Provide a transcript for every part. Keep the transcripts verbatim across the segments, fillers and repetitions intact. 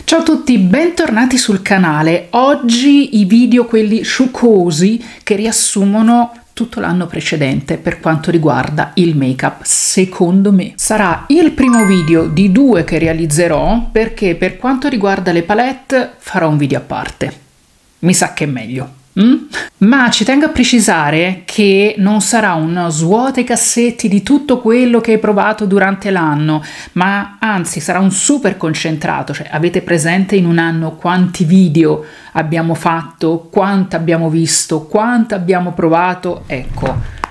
Ciao a tutti, bentornati sul canale. Oggi i video quelli succosi che riassumono tutto l'anno precedente per quanto riguarda il make-up. Secondo me sarà il primo video di due che realizzerò, perché per quanto riguarda le palette farò un video a parte. Mi sa che è meglio. Mm? Ma ci tengo a precisare che non sarà un svuota i cassetti di tutto quello che hai provato durante l'anno, ma anzi sarà un super concentrato. Cioè, avete presente in un anno quanti video abbiamo fatto, quanto abbiamo visto, quanto abbiamo provato? Ecco,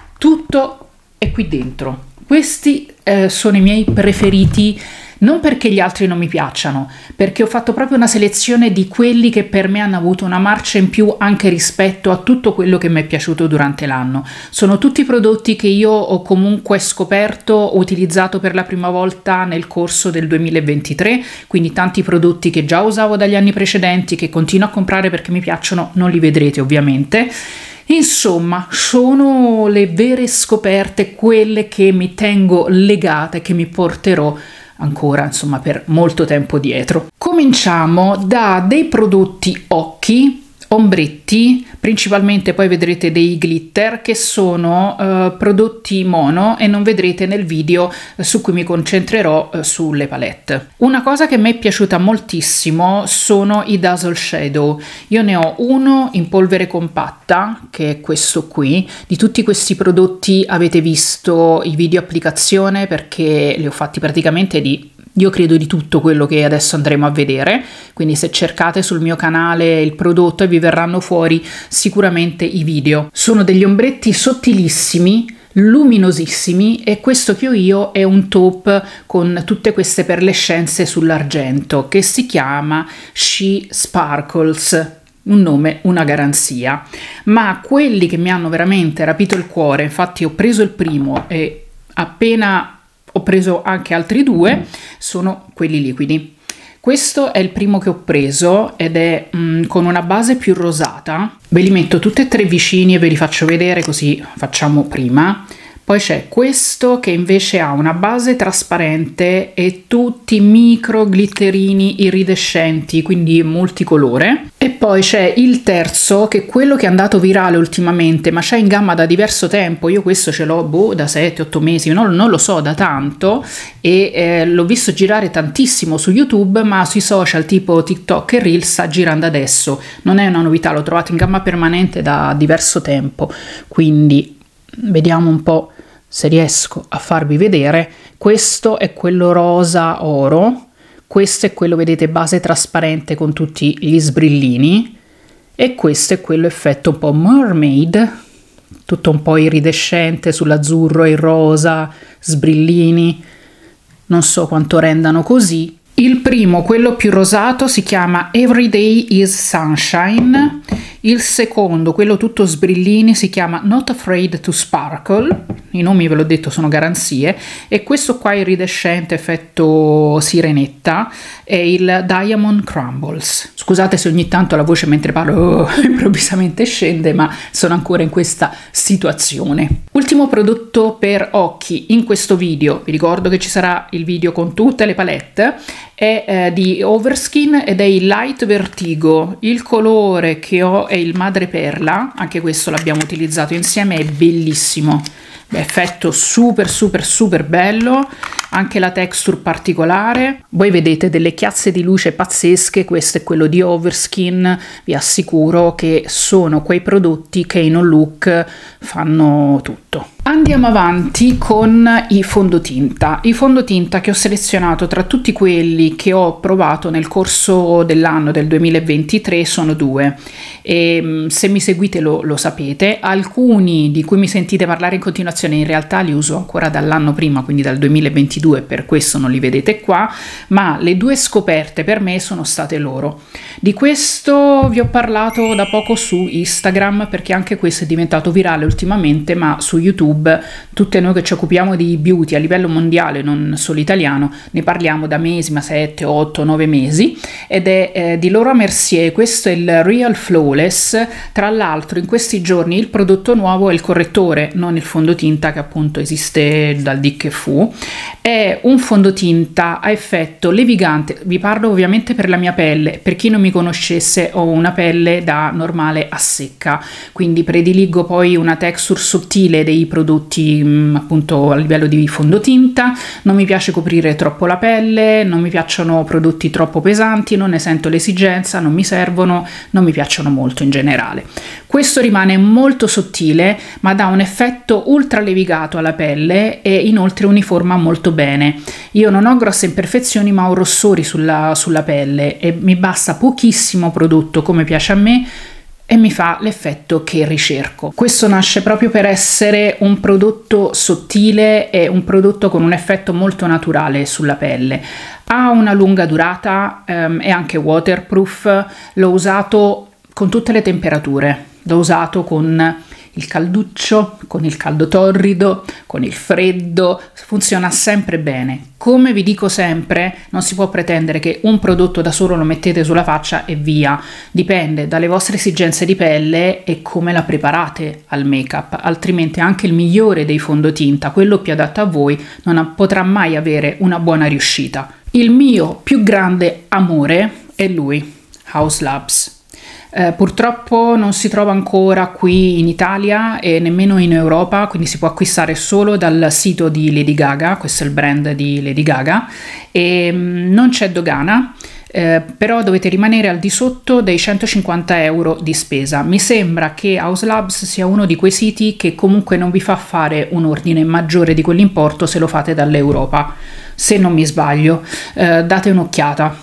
tutto è qui dentro. Questi eh, sono i miei preferiti. Non perché gli altri non mi piacciono, perché ho fatto proprio una selezione di quelli che per me hanno avuto una marcia in più anche rispetto a tutto quello che mi è piaciuto durante l'anno. Sono tutti prodotti che io ho comunque scoperto, ho utilizzato per la prima volta nel corso del duemilaventitré, quindi tanti prodotti che già usavo dagli anni precedenti, che continuo a comprare perché mi piacciono, non li vedrete ovviamente. Insomma, sono le vere scoperte, quelle che mi tengo legate, che mi porterò ancora insomma per molto tempo dietro. Cominciamo da dei prodotti occhi, ombretti, principalmente poi vedrete dei glitter che sono uh, prodotti mono e non vedrete nel video uh, su cui mi concentrerò uh, sulle palette. Una cosa che mi è piaciuta moltissimo sono i Dazzle Shadow. Io ne ho uno in polvere compatta, che è questo qui. Di tutti questi prodotti avete visto i video applicazione, perché li ho fatti praticamente di io credo di tutto quello che adesso andremo a vedere, quindi se cercate sul mio canale il prodotto e vi verranno fuori sicuramente i video. Sono degli ombretti sottilissimi, luminosissimi, e questo che ho io è un taupe con tutte queste perlescenze sull'argento che si chiama She Sparkles. Un nome, una garanzia. Ma quelli che mi hanno veramente rapito il cuore, infatti ho preso il primo e appena ho preso anche altri due, sono quelli liquidi. Questo è il primo che ho preso ed è mh, con una base più rosata. Ve li metto tutti e tre vicini e ve li faccio vedere, così facciamo prima. Poi c'è questo che invece ha una base trasparente e tutti micro glitterini iridescenti, quindi multicolore. E poi c'è il terzo, che è quello che è andato virale ultimamente, ma c'è in gamma da diverso tempo. Io questo ce l'ho boh, da sette otto mesi, non, non lo so, da tanto, e eh, l'ho visto girare tantissimo su YouTube, ma sui social tipo TikTok e Reels sta girando adesso. Non è una novità, l'ho trovato in gamma permanente da diverso tempo, quindi vediamo un po' se riesco a farvi vedere. Questo è quello rosa oro, questo è quello, vedete, base trasparente con tutti gli sbrillini, e questo è quello effetto un po' mermaid, tutto un po' iridescente sull'azzurro e il rosa, sbrillini, non so quanto rendano così. Il primo, quello più rosato, si chiama Everyday is Sunshine. Il secondo, quello tutto sbrillini, si chiama Not Afraid to Sparkle. I nomi ve l'ho detto, sono garanzie. E questo qua iridescente effetto sirenetta è il Diamond Crumbles. Scusate se ogni tanto la voce mentre parlo oh, improvvisamente scende, ma sono ancora in questa situazione. Ultimo prodotto per occhi in questo video, vi ricordo che ci sarà il video con tutte le palette, è eh, di Overskin ed è il Light Vertigo. Il colore che ho è il madreperla, anche questo l'abbiamo utilizzato insieme, è bellissimo. Beh, effetto super super super bello, anche la texture particolare. Voi vedete delle chiazze di luce pazzesche. Questo è quello di Overskin, vi assicuro che sono quei prodotti che in un look fanno tutto. Andiamo avanti con i fondotinta. I fondotinta che ho selezionato tra tutti quelli che ho provato nel corso dell'anno del duemilaventitré sono due, e se mi seguite lo, lo sapete. Alcuni di cui mi sentite parlare in continuazione in realtà li uso ancora dall'anno prima, quindi dal duemilaventidue, per questo non li vedete qua, ma le due scoperte per me sono state loro. Di questo vi ho parlato da poco su Instagram, perché anche questo è diventato virale ultimamente, ma su YouTube tutte noi che ci occupiamo di beauty a livello mondiale, non solo italiano, ne parliamo da mesi, ma sette, otto, nove mesi, ed è eh, di Laura Mercier. Questo è il Real Flawless. Tra l'altro in questi giorni il prodotto nuovo è il correttore, non il fondotinta che appunto esiste dal di che fu, è È un fondotinta a effetto levigante, vi parlo ovviamente per la mia pelle, per chi non mi conoscesse ho una pelle da normale a secca, quindi prediligo poi una texture sottile dei prodotti mh, appunto a livello di fondotinta, non mi piace coprire troppo la pelle, non mi piacciono prodotti troppo pesanti, non ne sento l'esigenza, non mi servono, non mi piacciono molto in generale. Questo rimane molto sottile ma dà un effetto ultra levigato alla pelle e inoltre uniforma molto bene. Io non ho grosse imperfezioni ma ho rossori sulla, sulla pelle e mi basta pochissimo prodotto come piace a me e mi fa l'effetto che ricerco. Questo nasce proprio per essere un prodotto sottile e un prodotto con un effetto molto naturale sulla pelle. Ha una lunga durata, ehm, è anche waterproof, l'ho usato con tutte le temperature, l'ho usato con il calduccio, con il caldo torrido, con il freddo, funziona sempre bene. Come vi dico sempre, non si può pretendere che un prodotto da solo lo mettete sulla faccia e via, dipende dalle vostre esigenze di pelle e come la preparate al make-up, altrimenti anche il migliore dei fondotinta, quello più adatto a voi, non potrà mai avere una buona riuscita. Il mio più grande amore è lui, Haus Labs. Eh, purtroppo non si trova ancora qui in Italia e nemmeno in Europa, quindi si può acquistare solo dal sito di Lady Gaga, questo è il brand di Lady Gaga, e mh, non c'è dogana, eh, però dovete rimanere al di sotto dei centocinquanta euro di spesa. Mi sembra che Haus Labs sia uno di quei siti che comunque non vi fa fare un ordine maggiore di quell'importo se lo fate dall'Europa, se non mi sbaglio. Eh, date un'occhiata.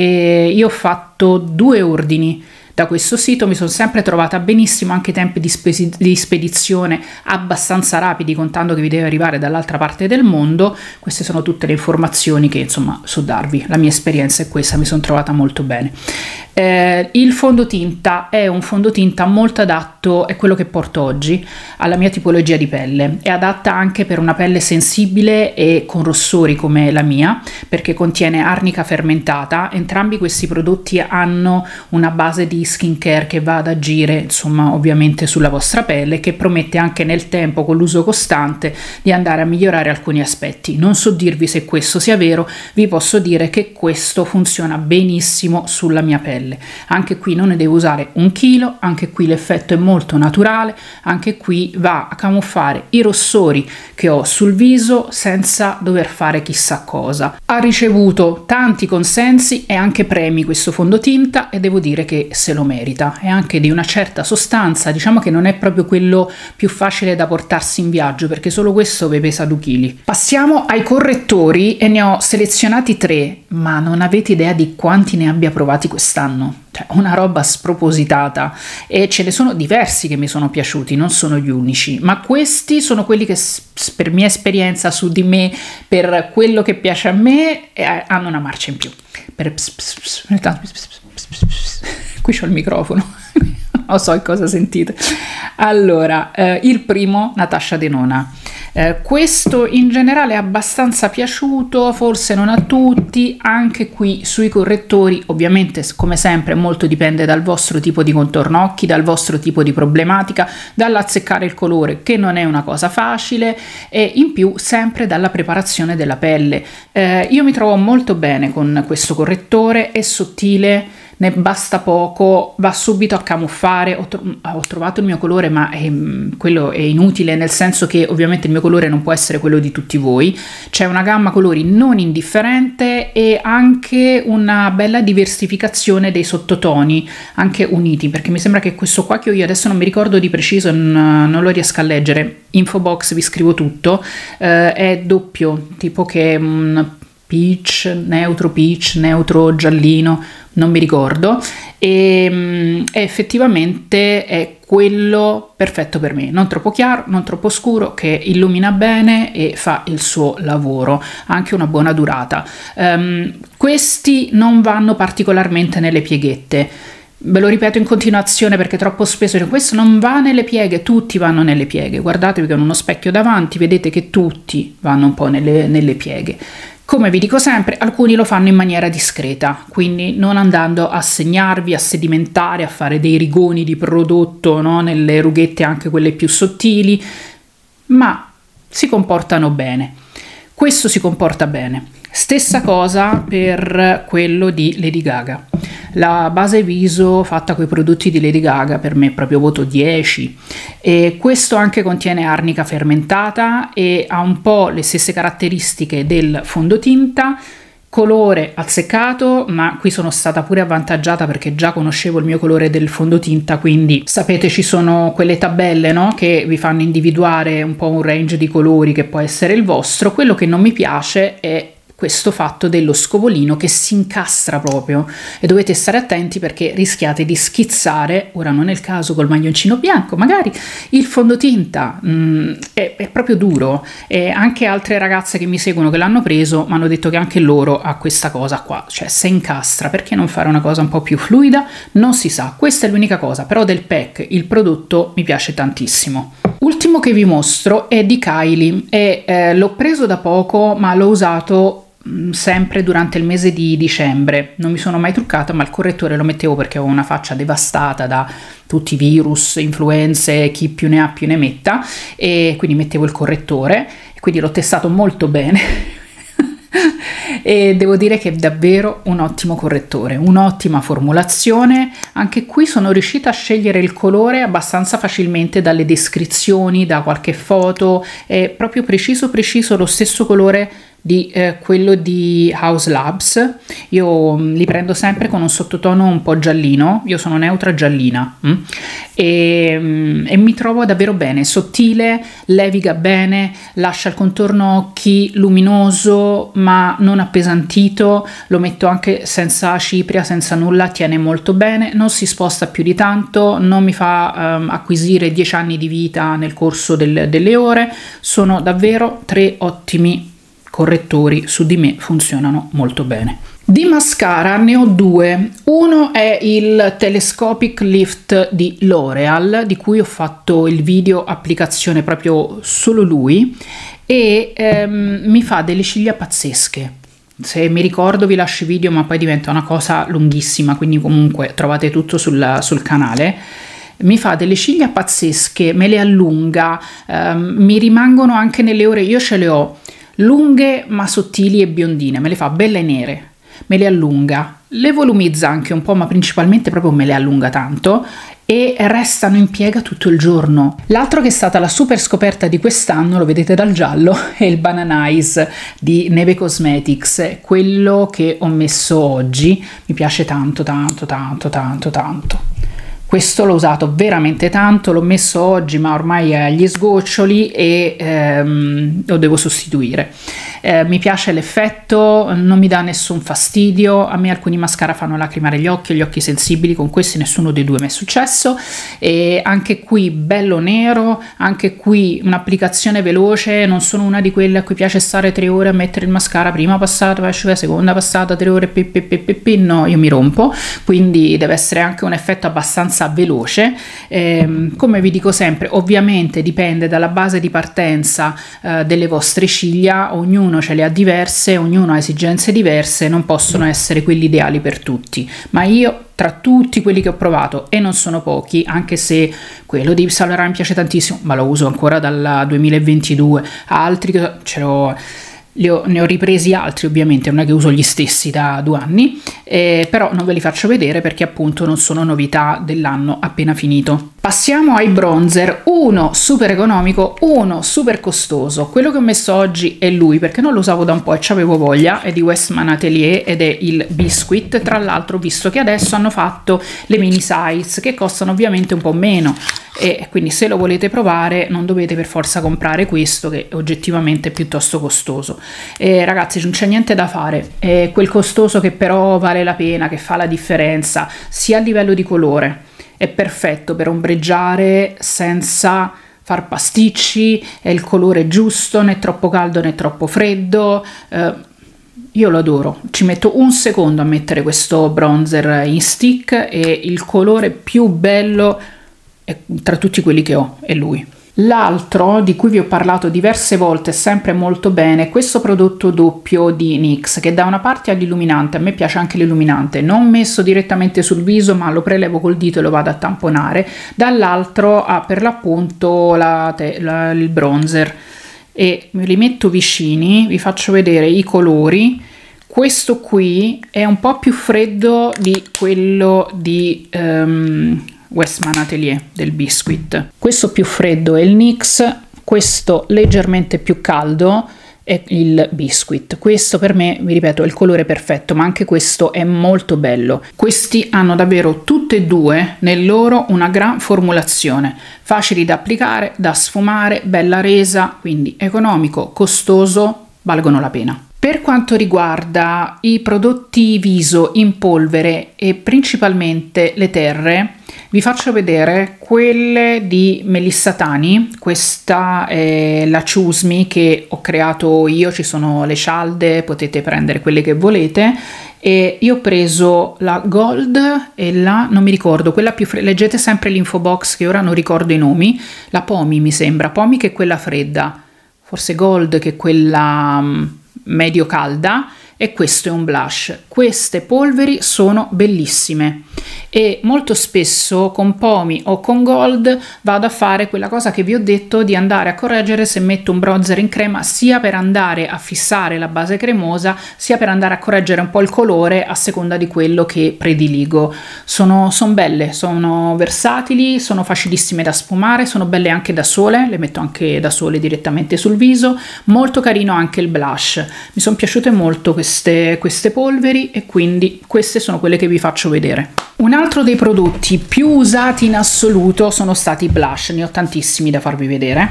E io ho fatto due ordini da questo sito, mi sono sempre trovata benissimo, anche i tempi di, di spedizione abbastanza rapidi, contando che vi deve arrivare dall'altra parte del mondo. Queste sono tutte le informazioni che insomma so darvi, la mia esperienza è questa, mi sono trovata molto bene. Eh, il fondotinta è un fondotinta molto adatto, è quello che porto oggi, alla mia tipologia di pelle, è adatta anche per una pelle sensibile e con rossori come la mia, perché contiene arnica fermentata. Entrambi questi prodotti hanno una base di skincare che va ad agire insomma ovviamente sulla vostra pelle, che promette anche nel tempo, con l'uso costante, di andare a migliorare alcuni aspetti. Non so dirvi se questo sia vero, vi posso dire che questo funziona benissimo sulla mia pelle. Anche qui non ne devo usare un chilo, anche qui l'effetto è molto naturale, anche qui va a camuffare i rossori che ho sul viso senza dover fare chissà cosa. Ha ricevuto tanti consensi e anche premi questo fondotinta e devo dire che se lo merita, è anche di una certa sostanza, diciamo che non è proprio quello più facile da portarsi in viaggio, perché solo questo vi pesa due chili. Passiamo ai correttori e ne ho selezionati tre, ma non avete idea di quanti ne abbia provati quest'anno. Cioè, una roba spropositata, e ce ne sono diversi che mi sono piaciuti, non sono gli unici, ma questi sono quelli che per mia esperienza su di me, per quello che piace a me, eh, hanno una marcia in più. Per qui c'ho il microfono, non so cosa sentite. Allora, eh, il primo, Natasha Denona. Eh, questo in generale è abbastanza piaciuto, forse non a tutti. Anche qui sui correttori, ovviamente come sempre molto dipende dal vostro tipo di contorno occhi, dal vostro tipo di problematica, dall'azzeccare il colore, che non è una cosa facile, e in più sempre dalla preparazione della pelle. Eh, io mi trovo molto bene con questo correttore, è sottile, ne basta poco, va subito a camuffare. Ho, tro ho trovato il mio colore, ma è, quello è inutile, nel senso che ovviamente il mio colore non può essere quello di tutti voi. C'è una gamma colori non indifferente e anche una bella diversificazione dei sottotoni, anche uniti, perché mi sembra che questo qua che ho io adesso non mi ricordo di preciso, non, non lo riesco a leggere, info box vi scrivo tutto, eh, è doppio, tipo che un peach, neutro peach, neutro giallino, non mi ricordo, e, e effettivamente è quello perfetto per me, non troppo chiaro, non troppo scuro, che illumina bene e fa il suo lavoro, anche una buona durata. Um, questi non vanno particolarmente nelle pieghette, ve lo ripeto in continuazione perché troppo spesso dico, questo non va nelle pieghe. Tutti vanno nelle pieghe, guardatevi con uno specchio davanti, vedete che tutti vanno un po' nelle, nelle pieghe. Come vi dico sempre, alcuni lo fanno in maniera discreta, quindi non andando a segnarvi, a sedimentare, a fare dei rigoni di prodotto, no? Nelle rughette anche quelle più sottili, ma si comportano bene. questo si comporta bene. Stessa cosa per quello di Lady Gaga. La base viso fatta con i prodotti di Lady Gaga per me è proprio voto dieci, e questo anche contiene arnica fermentata e ha un po' le stesse caratteristiche del fondotinta, colore azzeccato, ma qui sono stata pure avvantaggiata perché già conoscevo il mio colore del fondotinta, quindi sapete ci sono quelle tabelle, no? Che vi fanno individuare un po' un range di colori che può essere il vostro. Quello che non mi piace è questo fatto dello scovolino che si incastra proprio, e dovete stare attenti perché rischiate di schizzare, ora non è il caso col maglioncino bianco, magari il fondotinta mh, è, è proprio duro, e anche altre ragazze che mi seguono che l'hanno preso mi hanno detto che anche loro ha questa cosa qua, cioè se incastra. Perché non fare una cosa un po' più fluida? Non si sa, questa è l'unica cosa, però del pack il prodotto mi piace tantissimo. Ultimo che vi mostro è di Kylie e eh, l'ho preso da poco, ma l'ho usato sempre durante il mese di dicembre. Non mi sono mai truccata, ma il correttore lo mettevo perché ho una faccia devastata da tutti i virus, influenze, chi più ne ha più ne metta, e quindi mettevo il correttore, e quindi l'ho testato molto bene e devo dire che è davvero un ottimo correttore, un'ottima formulazione. Anche qui sono riuscita a scegliere il colore abbastanza facilmente dalle descrizioni, da qualche foto, è proprio preciso preciso lo stesso colore di eh, quello di Haus Labs. Io mh, li prendo sempre con un sottotono un po' giallino, io sono neutra giallina mh? E, mh, e mi trovo davvero bene, sottile, leviga bene, lascia il contorno occhi luminoso ma non appesantito, lo metto anche senza cipria, senza nulla, tiene molto bene, non si sposta più di tanto, non mi fa um, acquisire dieci anni di vita nel corso del, delle ore. Sono davvero tre ottimi correttori, su di me funzionano molto bene. Di mascara ne ho due, uno è il Telescopic Lift di L'Oreal, di cui ho fatto il video applicazione proprio solo lui, e ehm, mi fa delle ciglia pazzesche. Se mi ricordo vi lascio i video, ma poi diventa una cosa lunghissima, quindi comunque trovate tutto sul, sul canale. Mi fa delle ciglia pazzesche, me le allunga, ehm, mi rimangono anche nelle ore, io ce le ho lunghe ma sottili e biondine, me le fa belle nere, me le allunga, le volumizza anche un po', ma principalmente proprio me le allunga tanto, e restano in piega tutto il giorno. L'altro che è stata la super scoperta di quest'anno, lo vedete dal giallo, è il Banana Eyes di Neve Cosmetics, quello che ho messo oggi, mi piace tanto tanto tanto tanto tanto. Questo l'ho usato veramente tanto, l'ho messo oggi ma ormai è agli sgoccioli e ehm, lo devo sostituire. Eh, mi piace l'effetto, non mi dà nessun fastidio. A me alcuni mascara fanno lacrimare gli occhi, gli occhi sensibili, con questi nessuno dei due mi è successo. E anche qui bello nero, anche qui un'applicazione veloce, non sono una di quelle a cui piace stare tre ore a mettere il mascara, prima passata, poi asciuga, seconda passata, tre ore, pi, pi, pi, pi, pi. No, io mi rompo, quindi deve essere anche un effetto abbastanza veloce. Eh, come vi dico sempre, ovviamente dipende dalla base di partenza eh, delle vostre ciglia, ognuno ce le ha diverse, ognuno ha esigenze diverse, non possono essere quelli ideali per tutti, ma io tra tutti quelli che ho provato, e non sono pochi, anche se quello di Yves Saint Laurent mi piace tantissimo, ma lo uso ancora dal duemilaventidue, altri che ce l'ho, li ho, ne ho ripresi altri, ovviamente non è che uso gli stessi da due anni, eh, però non ve li faccio vedere perché appunto non sono novità dell'anno appena finito. Passiamo ai bronzer, uno super economico, uno super costoso. Quello che ho messo oggi è lui perché non lo usavo da un po' e ci avevo voglia, è di Westman Atelier ed è il Biscuit. Tra l'altro, visto che adesso hanno fatto le mini size che costano ovviamente un po' meno, e quindi se lo volete provare non dovete per forza comprare questo che è oggettivamente piuttosto costoso. E ragazzi, non c'è niente da fare, è quel costoso che però vale la pena, che fa la differenza sia a livello di colore, è perfetto per ombreggiare senza far pasticci, è il colore giusto, né troppo caldo né troppo freddo. Eh, io lo adoro, ci metto un secondo a mettere questo bronzer in stick e il colore più bello è, tra tutti quelli che ho, è lui. L'altro, di cui vi ho parlato diverse volte, sempre molto bene, questo prodotto doppio di N Y X, che da una parte ha l'illuminante, a me piace anche l'illuminante, non messo direttamente sul viso ma lo prelevo col dito e lo vado a tamponare, dall'altro ha per l'appunto la, la, il bronzer. e me li metto vicini, vi faccio vedere i colori. Questo qui è un po' più freddo di quello di um, Westman Atelier del Biscuit. Questo più freddo è il N Y X, questo leggermente più caldo è il Biscuit. Questo per me, vi ripeto, è il colore perfetto, ma anche questo è molto bello. Questi hanno davvero tutte e due nel loro una gran formulazione, facili da applicare, da sfumare, bella resa, quindi economico, costoso, valgono la pena. Per quanto riguarda i prodotti viso in polvere e principalmente le terre, vi faccio vedere quelle di Melissa Tani. Questa è la Choose Me che ho creato io, ci sono le cialde, potete prendere quelle che volete. E io ho preso la Gold e la, non mi ricordo, quella più fredda, leggete sempre l'info box che ora non ricordo i nomi, la Pomi mi sembra, Pomi che è quella fredda, forse Gold che è quella medio calda, e questo è un blush. Queste polveri sono bellissime e molto spesso con Pomi o con Gold vado a fare quella cosa che vi ho detto di andare a correggere se metto un bronzer in crema, sia per andare a fissare la base cremosa sia per andare a correggere un po' il colore a seconda di quello che prediligo. Sono, sono belle, sono versatili, sono facilissime da sfumare, sono belle anche da sole, le metto anche da sole direttamente sul viso. Molto carino anche il blush, mi sono piaciute molto queste Queste, queste polveri e quindi queste sono quelle che vi faccio vedere. Un altro dei prodotti più usati in assoluto sono stati i blush, ne ho tantissimi da farvi vedere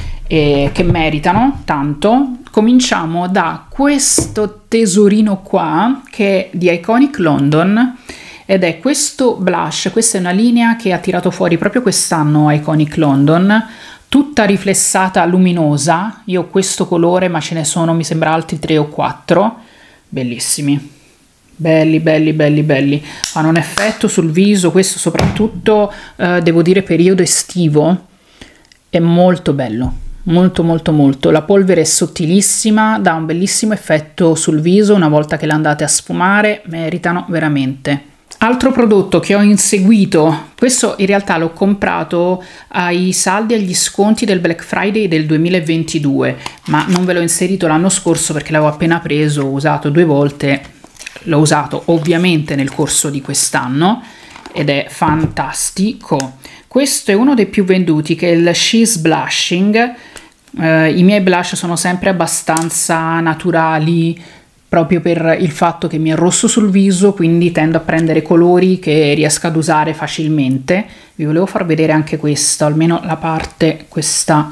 e che meritano tanto. Cominciamo da questo tesorino qua che è di Iconic London ed è questo blush. Questa è una linea che ha tirato fuori proprio quest'anno Iconic London, tutta riflessata luminosa. Io ho questo colore ma ce ne sono mi sembra altri tre o quattro, bellissimi, belli belli belli belli, hanno un effetto sul viso, questo soprattutto eh, devo dire periodo estivo è molto bello, molto molto molto. La polvere è sottilissima, dà un bellissimo effetto sul viso, una volta che la andate a sfumare meritano veramente. Altro prodotto che ho inseguito, questo in realtà l'ho comprato ai saldi e agli sconti del Black Friday del duemilaventidue, ma non ve l'ho inserito l'anno scorso perché l'avevo appena preso, ho usato due volte, l'ho usato ovviamente nel corso di quest'anno ed è fantastico. Questo è uno dei più venduti, che è il She's Blushing. Eh, i miei blush sono sempre abbastanza naturali, proprio per il fatto che mi è rosso sul viso, quindi tendo a prendere colori che riesco ad usare facilmente. Vi volevo far vedere anche questo, almeno la parte, questa,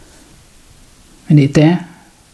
vedete?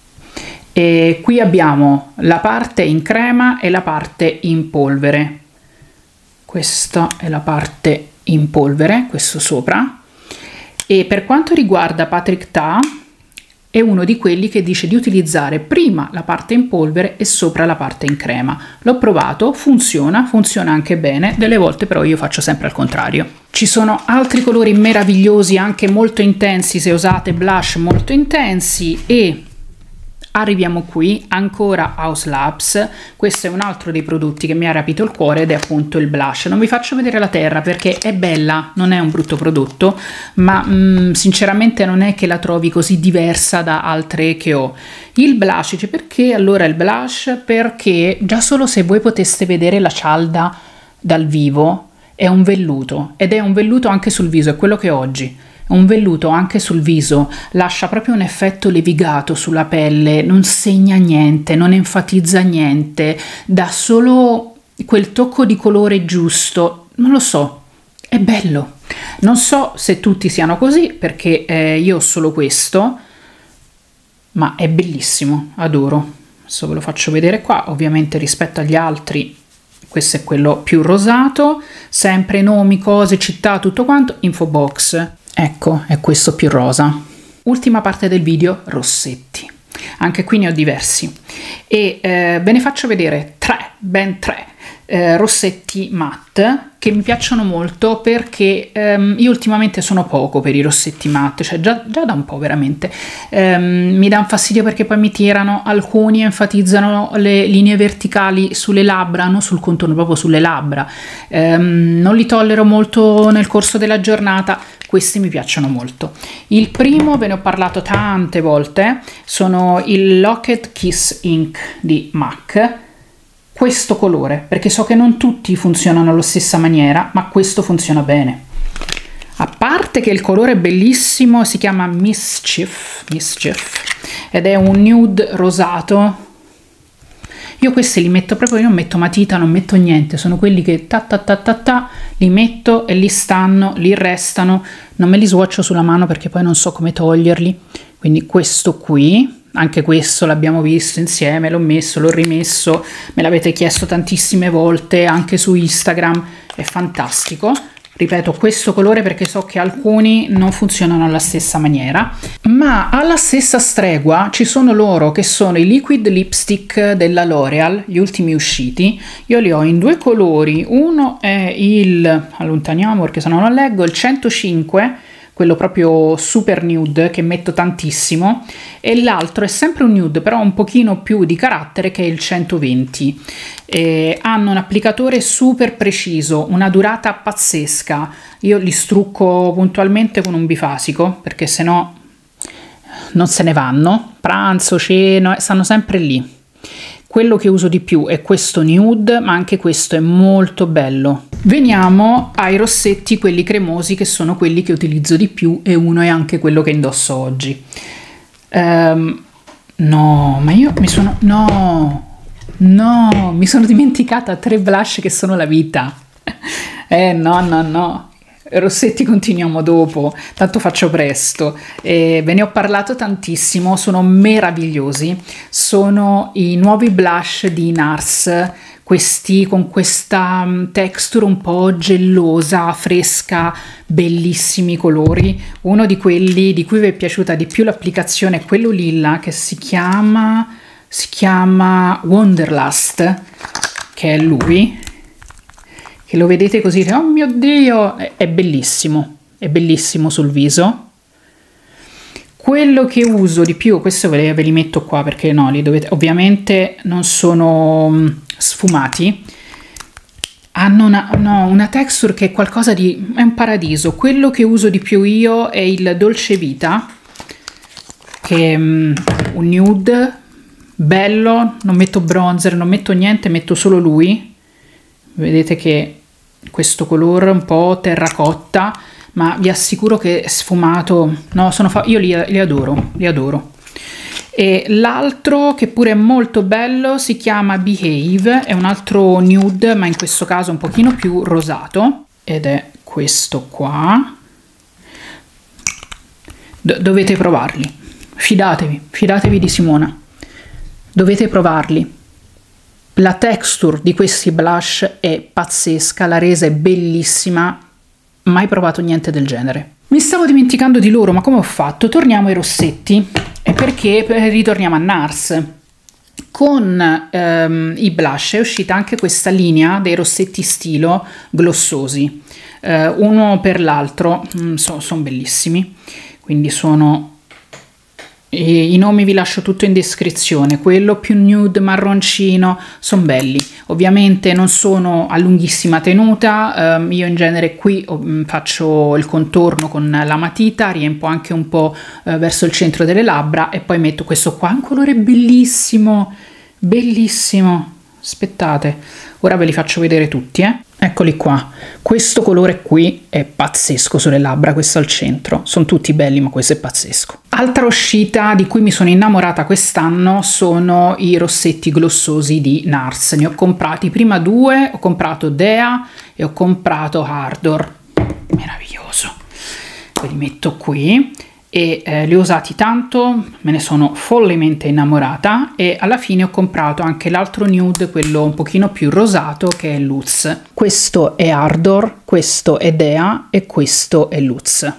E qui abbiamo la parte in crema e la parte in polvere. Questa è la parte in polvere, questo sopra. E per quanto riguarda Patrick Ta, è uno di quelli che dice di utilizzare prima la parte in polvere e sopra la parte in crema. L'ho provato, funziona, funziona anche bene, delle volte però io faccio sempre al contrario. Ci sono altri colori meravigliosi, anche molto intensi se usate blush molto intensi, e arriviamo qui, ancora Haus Labs. Questo è un altro dei prodotti che mi ha rapito il cuore ed è appunto il blush. Non vi faccio vedere la terra perché è bella, non è un brutto prodotto, ma mh, sinceramente non è che la trovi così diversa da altre che ho. Il blush, cioè perché allora il blush? Perché già solo se voi poteste vedere la cialda dal vivo è un velluto, ed è un velluto anche sul viso, è quello che ho oggi. Un velluto anche sul viso, lascia proprio un effetto levigato sulla pelle, non segna niente, non enfatizza niente, dà solo quel tocco di colore giusto, non lo so, è bello. Non so se tutti siano così perché eh, io ho solo questo, ma è bellissimo, adoro. Adesso ve lo faccio vedere qua, ovviamente rispetto agli altri questo è quello più rosato, sempre nomi, cose, città, tutto quanto, info box. Ecco, è questo più rosa. Ultima parte del video, rossetti. Anche qui ne ho diversi. E eh, ve ne faccio vedere tre, ben tre, eh, rossetti matte che mi piacciono molto perché ehm, io ultimamente sono poco per i rossetti matte, cioè già, già da un po' veramente. Ehm, mi dà un fastidio perché poi mi tirano, alcuni enfatizzano le linee verticali sulle labbra, non sul contorno, proprio sulle labbra. Ehm, non li tollero molto nel corso della giornata, questi mi piacciono molto. Il primo ve ne ho parlato tante volte, sono il Lock-it Kiss Ink di MAC, questo colore, perché so che non tutti funzionano alla stessa maniera, ma questo funziona bene. A parte che il colore è bellissimo, si chiama Mischief, Mischief ed è un nude rosato. Io questi li metto proprio, io non metto matita, non metto niente, sono quelli che ta ta ta ta ta, li metto e li stanno, li restano, non me li swatcho sulla mano perché poi non so come toglierli. Quindi questo qui, anche questo l'abbiamo visto insieme, l'ho messo, l'ho rimesso, me l'avete chiesto tantissime volte anche su Instagram, è fantastico. Ripeto, questo colore perché so che alcuni non funzionano alla stessa maniera, ma alla stessa stregua ci sono loro che sono i liquid lipstick della L'Oreal, gli ultimi usciti. Io li ho in due colori, uno è il, allontaniamo perché se no non leggo, il centocinque, quello proprio super nude che metto tantissimo, e l'altro è sempre un nude però un pochino più di carattere che è il centoventi. E hanno un applicatore super preciso, una durata pazzesca. Io li strucco puntualmente con un bifasico perché sennò non se ne vanno, pranzo, cena, stanno sempre lì. Quello che uso di più è questo nude, ma anche questo è molto bello. Veniamo ai rossetti, quelli cremosi, che sono quelli che utilizzo di più e uno è anche quello che indosso oggi. Um, no, ma io mi sono... no, no, mi sono dimenticata tre blush che sono la vita. Eh no, no, no. Rossetti continuiamo dopo, tanto faccio presto. Eh, ve ne ho parlato tantissimo, sono meravigliosi. Sono i nuovi blush di NARS, questi con questa um, texture un po' gellosa, fresca, bellissimi colori. Uno di quelli di cui vi è piaciuta di più l'applicazione è quello lilla che si chiama, si chiama Wonderlust, che è lui. Che lo vedete così, oh mio Dio, è, è bellissimo, è bellissimo sul viso. Quello che uso di più, questo ve, ve li metto qua perché no, li dovete, ovviamente non sono um, sfumati, hanno una, no, una texture che è qualcosa di, è un paradiso. Quello che uso di più io è il Dolce Vita, che è um, un nude, bello, non metto bronzer, non metto niente, metto solo lui. Vedete che questo colore un po' terracotta, ma vi assicuro che è sfumato, no, sono fa io li, li adoro, li adoro. E l'altro che pure è molto bello si chiama Behave, è un altro nude, ma in questo caso un pochino più rosato, ed è questo qua. Do- dovete provarli, fidatevi, fidatevi di Simona, dovete provarli. La texture di questi blush è pazzesca, la resa è bellissima, mai provato niente del genere. Mi stavo dimenticando di loro, ma come ho fatto? Torniamo ai rossetti, e perché ritorniamo a NARS. Con ehm, i blush è uscita anche questa linea dei rossetti stilo glossosi, eh, uno per l'altro, mm, so, sono bellissimi, quindi sono... E i nomi vi lascio tutto in descrizione. Quello più nude marroncino sono belli, ovviamente non sono a lunghissima tenuta. Um, io in genere qui um, faccio il contorno con la matita, riempo anche un po' uh, verso il centro delle labbra e poi metto questo qua, un colore bellissimo, bellissimo. Aspettate, ora ve li faccio vedere tutti, eh. Eccoli qua, questo colore qui è pazzesco sulle labbra, questo al centro, sono tutti belli ma questo è pazzesco. Altra uscita di cui mi sono innamorata quest'anno sono i rossetti glossosi di NARS, ne ho comprati prima due, ho comprato Dea e ho comprato Ardor, meraviglioso, ve li metto qui. E eh, li ho usati tanto, me ne sono follemente innamorata e alla fine ho comprato anche l'altro nude, quello un pochino più rosato, che è Luz. Questo è Ardor, questo è Dea e questo è Luz.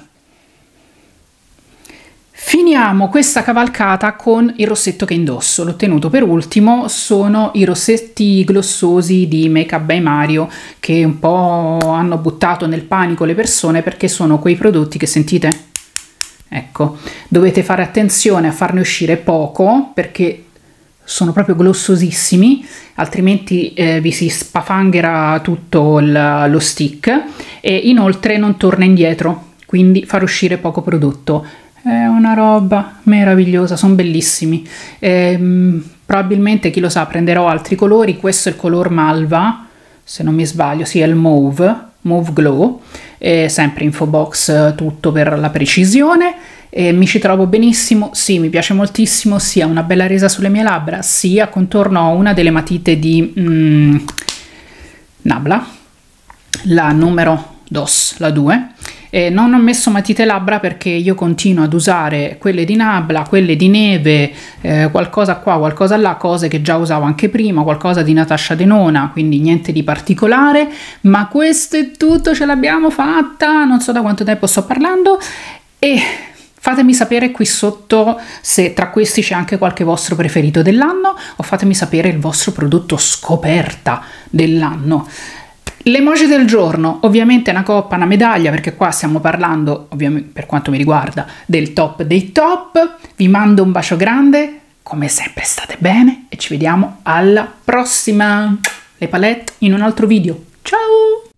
Finiamo questa cavalcata con il rossetto che indosso, l'ho tenuto per ultimo, sono i rossetti glossosi di Make Up by Mario che un po' hanno buttato nel panico le persone perché sono quei prodotti che sentite? Ecco, dovete fare attenzione a farne uscire poco perché sono proprio glossosissimi, altrimenti eh, vi si spafanghera tutto il, lo stick e inoltre non torna indietro. quindi far uscire poco prodotto. È una roba meravigliosa, sono bellissimi. Ehm, probabilmente, chi lo sa, prenderò altri colori. Questo è il color malva, se non mi sbaglio, sì, è il mauve, mauve glow, e sempre Infobox tutto per la precisione. E mi ci trovo benissimo, sì, mi piace moltissimo, sia una bella resa sulle mie labbra, sia contorno a una delle matite di mm, Nabla, la numero dos, la due. E non ho messo matite labbra perché io continuo ad usare quelle di Nabla, quelle di Neve, eh, qualcosa qua, qualcosa là, cose che già usavo anche prima, qualcosa di Natasha Denona, quindi niente di particolare, ma questo è tutto, ce l'abbiamo fatta, non so da quanto tempo sto parlando, e fatemi sapere qui sotto se tra questi c'è anche qualche vostro preferito dell'anno, o fatemi sapere il vostro prodotto scoperta dell'anno. L'emoji del giorno, ovviamente una coppa, una medaglia, perché qua stiamo parlando, ovviamente per quanto mi riguarda, del top dei top. Vi mando un bacio grande, come sempre state bene e ci vediamo alla prossima. Le palette in un altro video. Ciao!